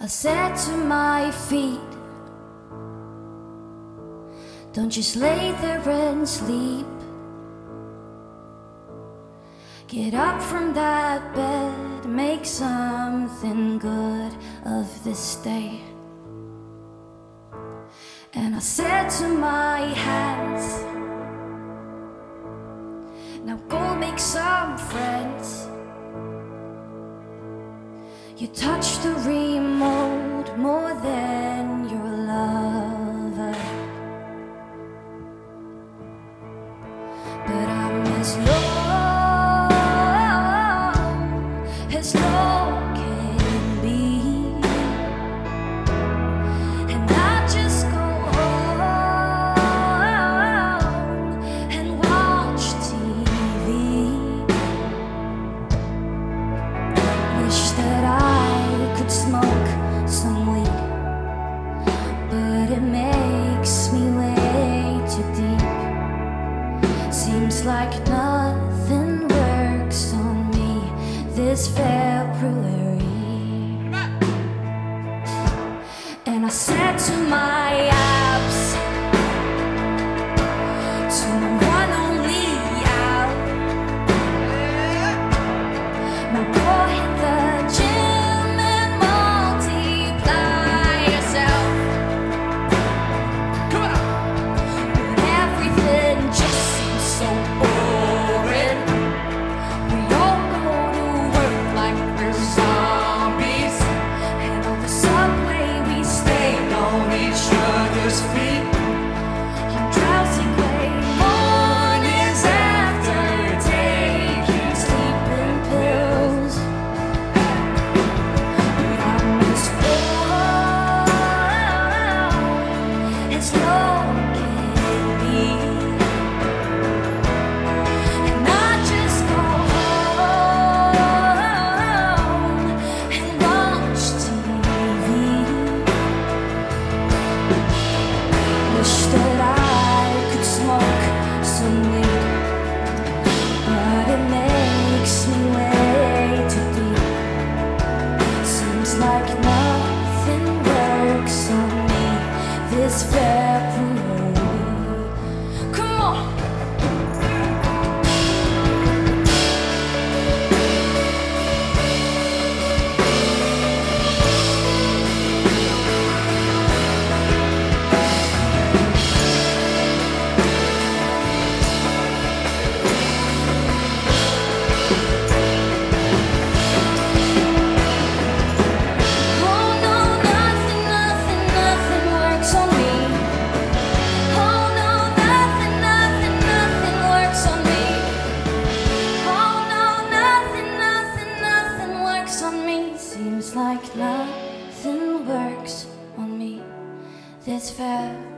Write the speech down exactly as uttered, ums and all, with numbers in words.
I said to my feet, don't just lay there and sleep. Get up from that bed, make something good of this day. And I said to my hands, now go make some friends. You touch the remote more than your lover, but I'm as low as low can be, and I just go home and watch T V. Wish that I could smoke some weed, but it makes me way too deep. Seems like nothing works on me this February. And I said to my abs, to my one only out, now go hit the gym and multiply yourself. Come on. But everything just seems so boring. We all go to work like we're zombies, and on the subway we stay on each other's feet. I'm drowsy gray mornings after taking sleeping pills, but I'm as low as low can be, and I just go home and watch T V. Wish that I could smoke some weed, but it makes me way too deep. Seems like nothing works on me this February. Come on. Oh no, nothing, nothing, nothing works on me. Oh no, nothing, nothing, nothing works on me. Oh no, nothing, nothing, nothing works on me. Seems like nothing works on me this February.